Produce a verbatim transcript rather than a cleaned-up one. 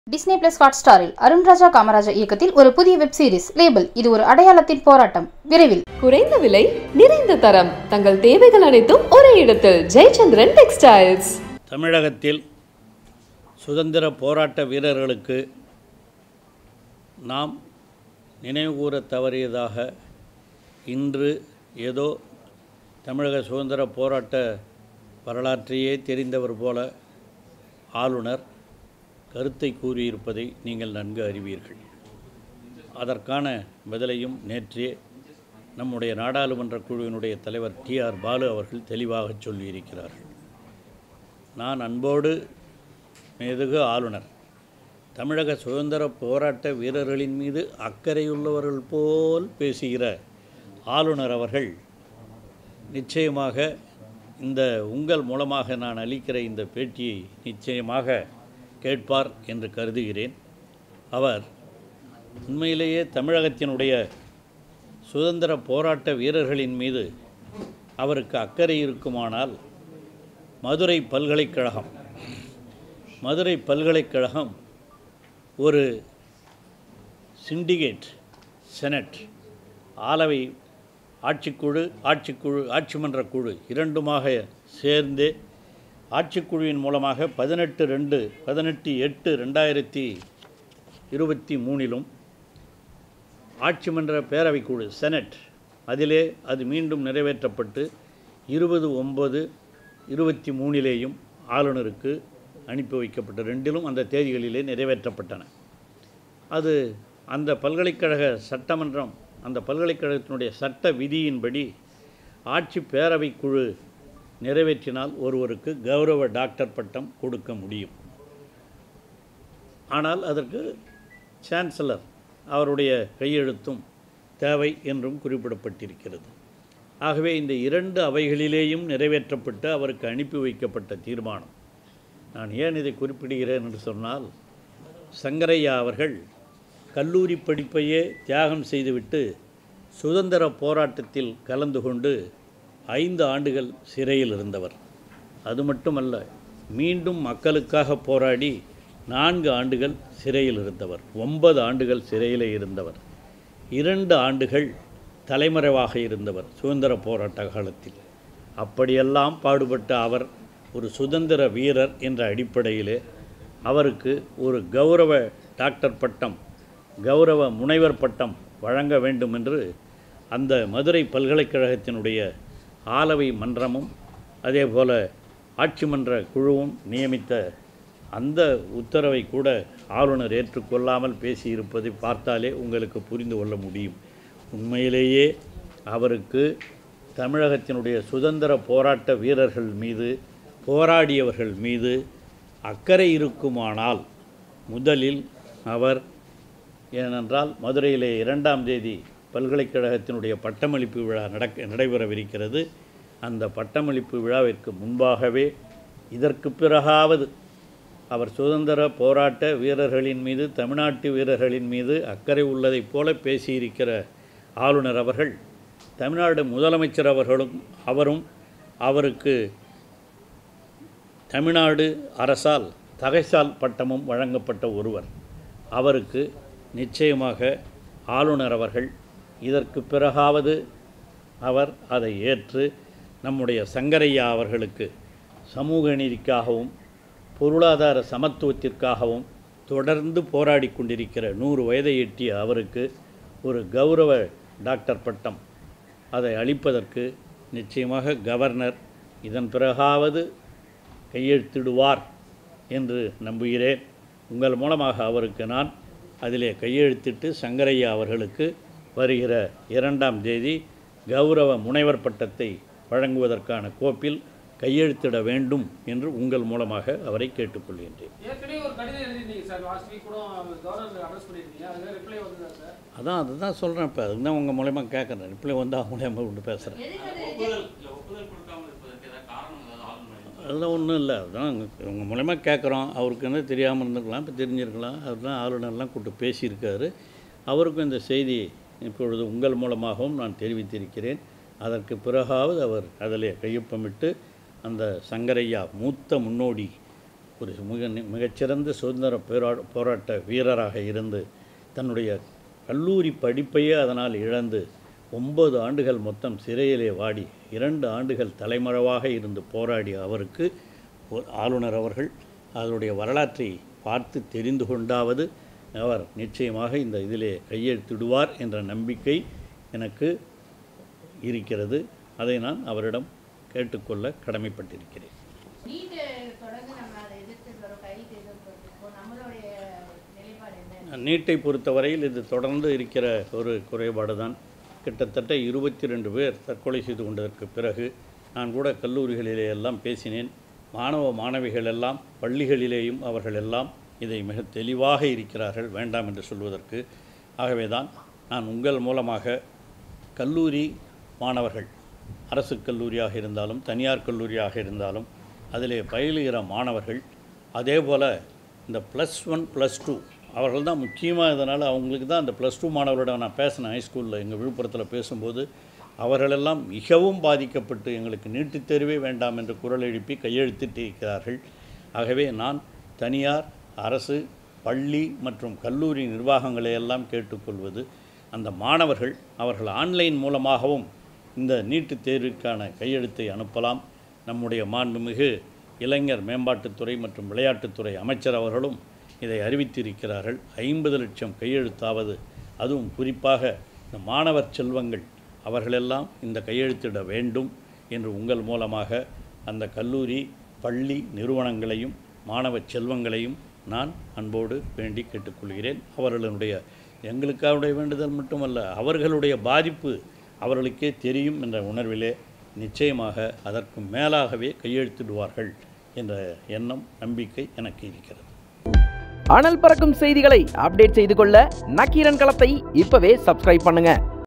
Disney plus ஹாட்ஸ்டாரில் அருண்ராஜா காமராஜா இயக்கத்தில் ஒரு புதிய வெப் சீரிஸ் லேபிள். இது ஒரு அடையாளத்தின் போராட்டம். விரைவில். குறைந்த விலை, நிறைந்த தரம், தங்கள் தேவைகள் அனைத்தும் ஒரே இடத்தில். ஜெயச்சந்திரன் டெக்ஸ்டைல்ஸ். தமிழகத்தில் சுதந்திர போராட்ட வீரர்களுக்கு நாம் நினைவுகூர தவறியதாக இன்று ஏதோ தமிழக சுதந்திர போராட்ட வரலாற்றையே தெரிந்தவர் போல ஆளுநர் கருத்தை கூறியிருப்பதை நீங்கள் நன்கு அறிவீர்கள். அதற்கான பதிலையும் நேற்றே நம்முடைய நாடாளுமன்ற குழுவினுடைய தலைவர் டி ஆர் பாலு அவர்கள் தெளிவாக சொல்லியிருக்கிறார்கள். நான் அன்போடு மேதகு ஆளுநர் தமிழக சுதந்திர போராட்ட வீரர்களின் மீது அக்கறையுள்ளவர்கள் போல் பேசுகிற ஆளுநர் அவர்கள் நிச்சயமாக இந்த உங்கள் மூலமாக நான் அளிக்கிற இந்த பேட்டியை நிச்சயமாக கேட்பார் என்று கருதுகிறேன். அவர் உண்மையிலேயே தமிழகத்தினுடைய சுதந்திர போராட்ட வீரர்களின் மீது அவருக்கு அக்கறை இருக்குமானால் மதுரை பல்கலைக்கழகம் மதுரை பல்கலைக்கழகம் ஒரு சிண்டிகேட் செனட் ஆலவை ஆட்சிக்குழு ஆட்சிக்குழு ஆட்சிமன்ற குழு இரண்டுமாக சேர்ந்து ஆட்சிக்குழுவின் மூலமாக பதினெட்டு ரெண்டு பதினெட்டு எட்டு ரெண்டாயிரத்தி இருபத்தி மூணிலும் ஆட்சிமன்ற பேரவைக்குழு செனட் அதிலே அது மீண்டும் நிறைவேற்றப்பட்டு இருபது ஒம்பது இருபத்தி மூணிலேயும் ஆளுநருக்கு அனுப்பி வைக்கப்பட்ட ரெண்டிலும் அந்த தேதிகளிலே நிறைவேற்றப்பட்டன. அது அந்த பல்கலைக்கழக சட்டமன்றம் அந்த பல்கலைக்கழகத்தினுடைய சட்ட விதியின்படி ஆட்சி பேரவைக்குழு நிறைவேற்றினால் ஒருவருக்கு கௌரவ டாக்டர் பட்டம் கொடுக்க முடியும். ஆனால் அதற்கு சான்சலர் அவருடைய கையெழுத்தும் தேவை என்றும் குறிப்பிடப்பட்டிருக்கிறது. ஆகவே இந்த இரண்டு அவைகளிலேயும் நிறைவேற்றப்பட்டு அவருக்கு அனுப்பி வைக்கப்பட்ட தீர்மானம். நான் ஏன் இதை குறிப்பிடுகிறேன் என்று சொன்னால், சங்கரையா அவர்கள் கல்லூரி படிப்பையே தியாகம் செய்துவிட்டு சுதந்திர போராட்டத்தில் கலந்து கொண்டு ஐந்து ஆண்டுகள் சிறையில் இருந்தவர். அது மட்டுமல்ல, மீண்டும் மக்களுக்காக போராடி நான்கு ஆண்டுகள் சிறையில் இருந்தவர். ஒன்பது ஆண்டுகள் சிறையில் இருந்தவர். இரண்டு ஆண்டுகள் தலைமறைவாக இருந்தவர் சுதந்திர போராட்ட காலத்தில். அப்படியெல்லாம் பாடுபட்ட அவர் ஒரு சுதந்திர வீரர் என்ற அடிப்படையிலே அவருக்கு ஒரு கௌரவ டாக்டர் பட்டம், கௌரவ முனைவர் பட்டம் வழங்க வேண்டும் என்று அந்த மதுரை பல்கலைக்கழகத்தினுடைய ஆலவை மன்றமும் அதே போல் ஆட்சிமன்ற குழுவும் நியமித்த அந்த உத்தரவை கூட ஆளுநர் ஏற்றுக்கொள்ளாமல் பேசியிருப்பதை பார்த்தாலே உங்களுக்கு புரிந்து கொள்ள முடியும். உண்மையிலேயே அவருக்கு தமிழகத்தினுடைய சுதந்திர போராட்ட வீரர்கள் மீது, போராடியவர்கள் மீது அக்கறை இருக்குமானால் முதலில் அவர், ஏனென்றால் மதுரையிலே இரண்டாம் தேதி பல்கலைக்கழகத்தினுடைய பட்டமளிப்பு விழா நடக்க நடைபெறவிருக்கிறது. அந்த பட்டமளிப்பு விழாவிற்கு முன்பாகவே இதற்கு பிறகாவது அவர் சுதந்திர போராட்ட வீரர்களின் மீது, தமிழ்நாட்டு வீரர்களின் மீது அக்கறை உள்ளதைப் போல பேசியிருக்கிற ஆளுநர் அவர்கள், தமிழ்நாடு முதலமைச்சர் அவர்களும் அவரும் அவருக்கு தமிழ்நாடு அரசால் தகைசால் பட்டமும் வழங்கப்பட்ட ஒருவர். அவருக்கு நிச்சயமாக ஆளுநர் அவர்கள் இதற்கு பிறகாவது அவர் அதை ஏற்று நம்முடைய சங்கரையா அவர்களுக்கு சமூக நீதிக்காகவும் பொருளாதார சமத்துவத்திற்காகவும் தொடர்ந்து போராடி கொண்டிருக்கிற நூறு வயதை எட்டிய அவருக்கு ஒரு கௌரவ டாக்டர் பட்டம் அதை அளிப்பதற்கு நிச்சயமாக கவர்னர் இதன் பிறகாவது கையெழுத்திடுவார் என்று நம்புகிறேன். உங்கள் மூலமாக அவருக்கு நான் அதிலே கையெழுத்திட்டு சங்கரையா அவர்களுக்கு வருகிற இரண்டாம் தேதி கௌரவ முனைவர் பட்டத்தை வழங்குவதற்கான கோப்பில் கையெழுத்திட வேண்டும் என்று உங்கள் மூலமாக அவரை கேட்டுக்கொள்கின்றேன். அதான் அதுதான் சொல்கிறேன். இப்போ அதுதான் உங்கள் மூலயமா கேட்குறேன். ரிப்ளை வந்து அவங்க மூலயமா கொண்டு பேசுகிறேன். அதெல்லாம் ஒன்றும் இல்லை. அதுதான் உங்கள் மூலயமா கேட்குறோம். அவருக்கு என்ன தெரியாமல் இருந்திருக்கலாம், இப்போ தெரிஞ்சிருக்கலாம். அதுதான் ஆளுநர்லாம் கூப்பிட்டு பேசியிருக்காரு. அவருக்கும் இந்த செய்தி இப்பொழுது உங்கள் மூலமாகவும் நான் தெரிவித்திருக்கிறேன். அதற்கு பிறகாவது அவர் அதிலே கையொப்பமிட்டு அந்த சங்கரையா மூத்த முன்னோடி ஒரு மிக மிகச்சிறந்த சுதந்திர போரா போராட்ட வீரராக இருந்து தன்னுடைய கல்லூரி படிப்பையே அதனால் இழந்து ஒன்பது ஆண்டுகள் மொத்தம் சிறையிலே வாடி இரண்டு ஆண்டுகள் தலைமறைவாக இருந்து போராடிய அவருக்கு ஆளுநர் அவர்கள் அதனுடைய வரலாற்றை பார்த்து தெரிந்து கொண்டாவது அவர் நிச்சயமாக இந்த இதிலே கையெழுத்திடுவார் என்ற நம்பிக்கை எனக்கு இருக்கிறது. அதை நான் அவரிடம் கேட்டுக்கொள்ள கடமைப்பட்டிருக்கிறேன். நீட்டை பொறுத்தவரையில் இது தொடர்ந்து இருக்கிற ஒரு குறைபாடு தான். கிட்டத்தட்ட இருபத்தி ரெண்டு பேர் தற்கொலை செய்து கொண்டதற்கு பிறகு நான் கூட கல்லூரிகளிலே எல்லாம் பேசினேன். மாணவ மாணவிகள் எல்லாம் பள்ளிகளிலேயும் அவர்கள் எல்லாம் இதை மிக தெளிவாக இருக்கிறார்கள் வேண்டாம் என்று சொல்வதற்கு. ஆகவே தான் நான் உங்கள் மூலமாக கல்லூரி மாணவர்கள், அரசு கல்லூரியாக இருந்தாலும் தனியார் கல்லூரியாக இருந்தாலும் அதிலே பயிலுகிற மாணவர்கள், அதே போல் இந்த ப்ளஸ் ஒன் ப்ளஸ் டூ அவர்கள் தான் முக்கியமாக, இதனால் அவங்களுக்கு தான் அந்த ப்ளஸ் டூ மாணவர்களோட நான் பேசினேன் ஹைஸ்கூலில் எங்கள் விழுப்புரத்தில் பேசும்போது. அவர்களெல்லாம் மிகவும் பாதிக்கப்பட்டு எங்களுக்கு நீட்டுத் தேர்வே வேண்டாம் என்று குரல் எழுப்பி கையெழுத்திட்டிருக்கிறார்கள். ஆகவே நான் தனியார், அரசு, பள்ளி மற்றும் கல்லூரி நிர்வாகங்களை எல்லாம் கேட்டுக்கொள்வது, அந்த மாணவர்கள் அவர்கள் ஆன்லைன் மூலமாகவும் இந்த நீட்டுத் தேர்வுக்கான கையெழுத்தை அனுப்பலாம். நம்முடைய மாண்புமிகு இளைஞர் மேம்பாட்டுத்துறை மற்றும் விளையாட்டுத்துறை அமைச்சர் அவர்களும் இதை அறிவித்திருக்கிறார்கள். ஐம்பது லட்சம் கையெழுத்தாவது, அதுவும் குறிப்பாக இந்த மாணவர் செல்வங்கள் அவர்களெல்லாம் இந்த கையெழுத்திட வேண்டும் என்று உங்கள் மூலமாக அந்த கல்லூரி, பள்ளி நிறுவனங்களையும் மாணவ செல்வங்களையும் நான் அன்போடு வேண்டி கேட்டுக்கொள்கிறேன். அவர்களுடைய எங்களுக்காவுடைய வேண்டுதல் மட்டுமல்ல, அவர்களுடைய பாதிப்பு அவர்களுக்கே தெரியும் என்ற உணர்விலே நிச்சயமாக அதற்கு மேலாகவே கையெழுத்திடுவார்கள் என்ற எண்ணம், நம்பிக்கை எனக்கு இருக்கிறது. அனல் பறக்கும் செய்திகளை அப்டேட் செய்து கொள்ள நக்கீரன் களத்தை இப்பவே சப்ஸ்கிரைப் பண்ணுங்க.